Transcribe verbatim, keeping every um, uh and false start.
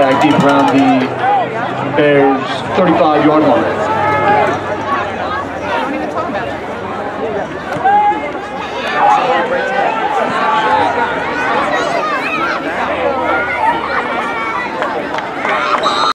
back deep around the Bears' thirty-five yard line.